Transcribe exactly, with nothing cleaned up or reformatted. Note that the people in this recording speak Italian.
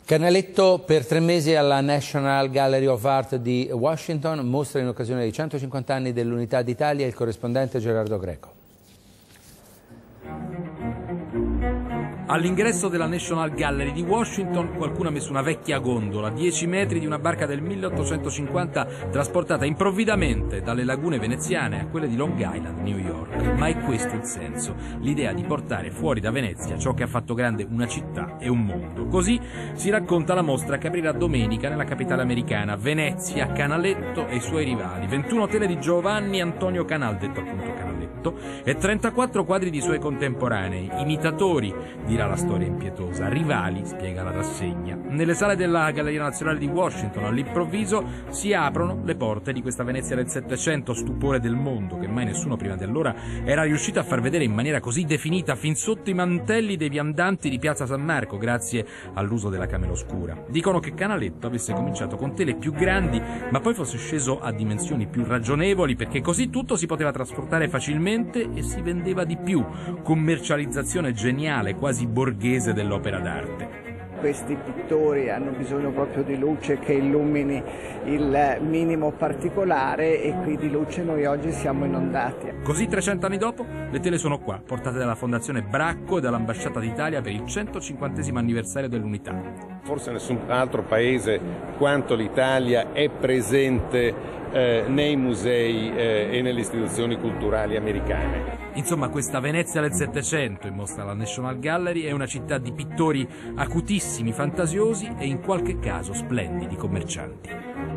Canaletto per tre mesi alla National Gallery of Art di Washington, mostra in occasione dei centocinquanta anni dell'Unità d'Italia, il corrispondente Gerardo Greco. All'ingresso della National Gallery di Washington qualcuno ha messo una vecchia gondola, dieci metri di una barca del milleottocentocinquanta trasportata improvvidamente dalle lagune veneziane a quelle di Long Island, New York. Ma è questo il senso, l'idea di portare fuori da Venezia ciò che ha fatto grande una città e un mondo. Così si racconta la mostra che aprirà domenica nella capitale americana, Venezia, Canaletto e i suoi rivali. ventuno tele di Giovanni Antonio Canal, detto appunto Canaletto, e trentaquattro quadri di suoi contemporanei, imitatori di la storia impietosa, rivali, spiega la rassegna. Nelle sale della Galleria Nazionale di Washington all'improvviso si aprono le porte di questa Venezia del Settecento, stupore del mondo che mai nessuno prima di allora era riuscito a far vedere in maniera così definita fin sotto i mantelli dei viandanti di Piazza San Marco, grazie all'uso della camera oscura. Dicono che Canaletto avesse cominciato con tele più grandi ma poi fosse sceso a dimensioni più ragionevoli perché così tutto si poteva trasportare facilmente e si vendeva di più. Commercializzazione geniale, quasi borghese dell'opera d'arte. Questi pittori hanno bisogno proprio di luce che illumini il minimo particolare e qui di luce noi oggi siamo inondati. Così trecento anni dopo le tele sono qua, portate dalla Fondazione Bracco e dall'Ambasciata d'Italia per il centocinquantesimo anniversario dell'Unità. Forse nessun altro paese quanto l'Italia è presente eh, nei musei eh, e nelle istituzioni culturali americane. Insomma, questa Venezia del Settecento, in mostra alla National Gallery, è una città di pittori acutissimi, fantasiosi e in qualche caso splendidi commercianti.